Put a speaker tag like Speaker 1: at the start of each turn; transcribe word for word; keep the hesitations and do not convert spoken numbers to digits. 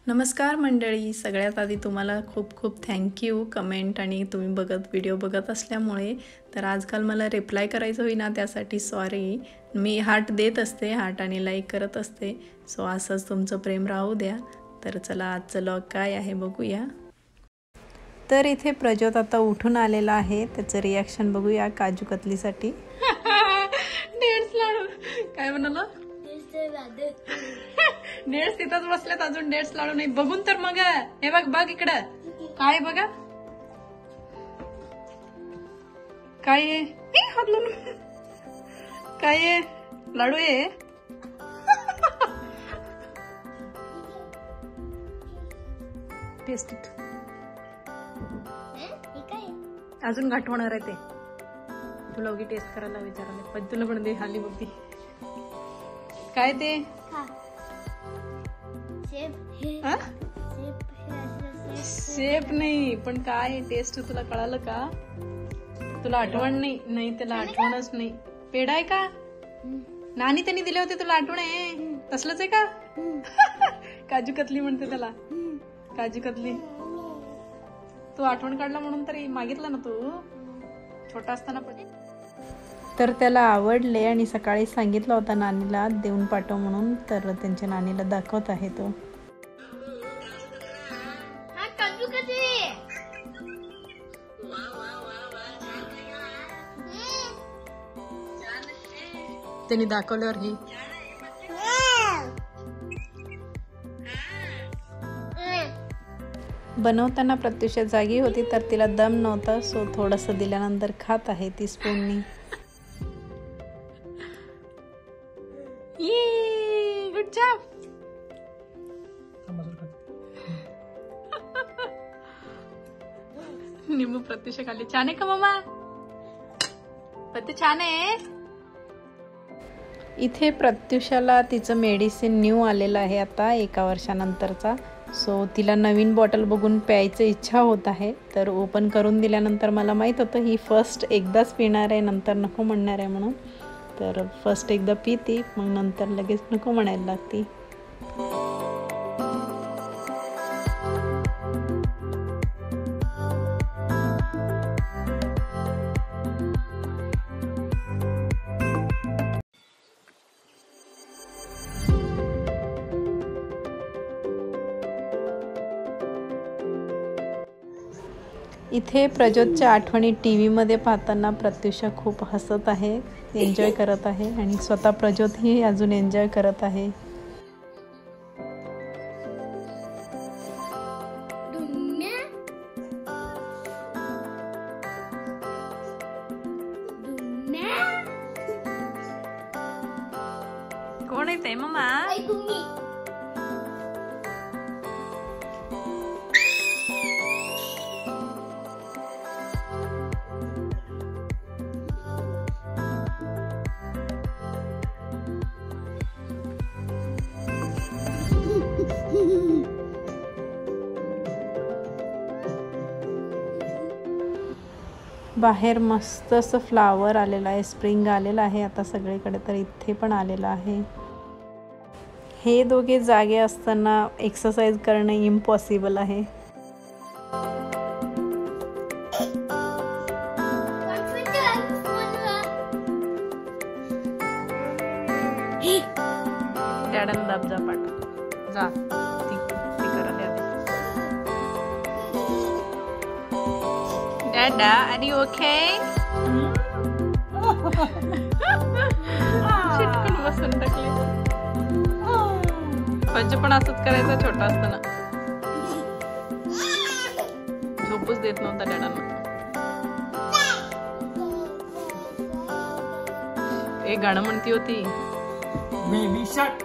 Speaker 1: नमस्कार मंडळी, सगळ्यात आधी तुम्हाला खूप खूप थँक्यू कमेंट आणि तुम्ही बघत व्हिडिओ बघत असल्यामुळे. तर आजकाल मला रिप्लाय करायचं होईना त्यासाठी सॉरी. मी हार्ट देत असते, हार्ट आणि लाईक करत असते. सो असंच तुमचं प्रेम राहू द्या. तर चला आजचं लॉग काय आहे बघूया. तर इथे प्रज्योत आता उठून आलेला आहे, त्याचं रिॲक्शन बघूया काजू कतलीसाठी. डेट्स लाडू काय म्हणाला? डेट्स तिथंच बसल्यात, अजून डेट्स लाडू नाही. बघून तर मग हे बघ बघ इकडं काय बघा काय आहे. काय आहे? लाडू आहे. Taste it. अजून घाट होणार आहे ते. तुला उगी टेस्ट करायला विचारायला पण तुला पण दे. हाली बघ ती काय ते. शेप नाही पण काय टेस्ट तुला कळालं का? तुला आठवण नाही? नाही त्याला आठवणच नाही. पेढा आहे का? नानी त्यांनी दिले होते, तुला आठवण आहे? तसलंच आहे का? काजू कतली म्हणते त्याला, काजू कतली. तू आठवण काढला म्हणून तरी मागितलं ना तू छोटा असताना. पण तर त्याला आवडले आणि सकाळी सांगितलं होता नानीला देऊन पाठव म्हणून. तर त्यांच्या नानीला दाखवत आहे तो. त्यांनी दाखवल्यावर ही बनवताना प्रत्युषा जागी होती तर तिला दम नव्हता, सो थोडस दिल्यानंतर खात आहे ती स्पूननी. ये गुड जॉब. निम्मू प्रत्युषा खाली. छान आहे का मम्मा? प्रत्यु छान आहे. इथे प्रत्युषाला तिचं मेडिसिन न्यू आलेलं आहे आता एका वर्षानंतरचा. सो तिला नवीन बॉटल बघून प्यायचं इच्छा होत आहे. तर ओपन करून दिल्यानंतर मला माहीत होतं ही फर्स्ट एकदाच पिणार आहे, नंतर नको म्हणणार आहे म्हणून. तर फर्स्ट एकदा पिती, मग नंतर लगेच नको म्हणायला लागती. इथे प्रज्योतच्या आठवणी टी व्हीमध्ये पाहताना प्रत्युषा खूप हसत आहे, एन्जॉय करत आहे आणि स्वतः प्रज्योतही अजून एन्जॉय करत आहे. कोण आहे ते मम्मा? बाहेर मस्त असं फ्लावर आलेला आहे, स्प्रिंग आलेला आहे आता सगळीकडे. तर इथे पण आलेला आहे. हे दोघे जागे असताना एक्सरसाइज करणं इम्पॉसिबल आहे. डॅडांना दाब जा पाठ जा. ती ती करायला Dada, are you okay? चिटकून बसून टाकले. पंच पण असंच करायचं छोटा असताना. झोपूच देत नव्हता डॅडांना. एक गाणं म्हणती होती, बेबी शार्क